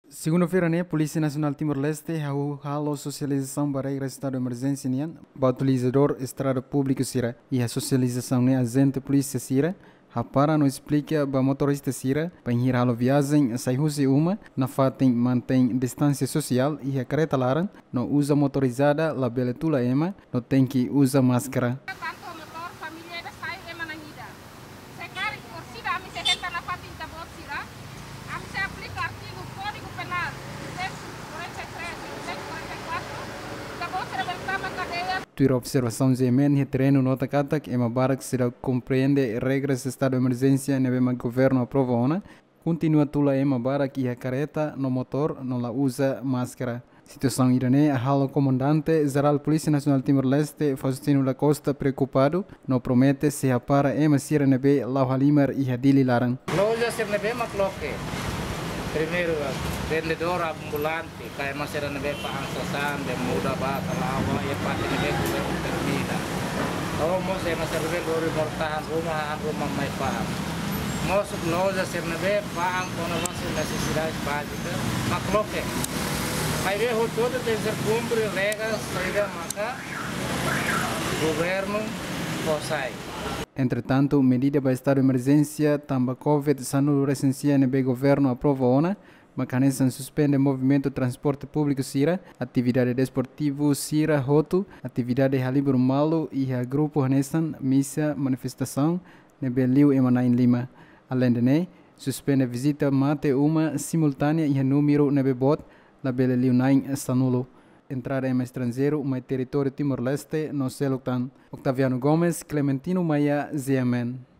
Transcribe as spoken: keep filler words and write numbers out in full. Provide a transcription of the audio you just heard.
Segunda-feira, né, Polícia Nacional Timor-Leste halo socialização para o estado de emergência né, para utilizador estrada pública sira e a socialização né, agente polícia sira a para não explica para motorista sira para ir a viagem sai uma na fatem mantém distância social e a careta laran não usa motorizada la beletula ema não tem que usa máscara. Tua observação de emen treino nota kata que ema barak será compreende regras de estado de emergência neve ma governo aprova ona continua tula ema barak e a careta no motor não la usa máscara. Situação irane a halo comandante geral Polícia Nacional Timor-Leste Faustino da Costa preocupado não promete se a para ema sira nebe lau halimar e hadili larang. Loja sir nebe makloke. Primeiro, vendedor ambulante, kaya masira na bepa ang sasan, de muda ba, talawa, ya pati na bepa ang termina. O mo sa masira gori mortahan, rumahan, rumang may paan. Mo sa loja sir na bepa ang konawang sir necesidades básicas, makloke. Kaya ho todo tem ser cumpre regras, saída maka, governo, posai. Entretanto, medida para estado de emergência, tamba Covid, sanu recensia nebe governo aprova ona, mecanismo suspende movimento transporte público sira, atividade desportivo sira roto, atividade halibur malo e a grupo hanesan missa manifestação nebe liu emanain lima. Além de ne, suspende visita mate uma simultânea e número nebe bot, la bele liu nain sanulo. Entrada em estrangeiro, mas território Timor-Leste, no Celutan. Octaviano Gomes, Clementino Maia, Z M N.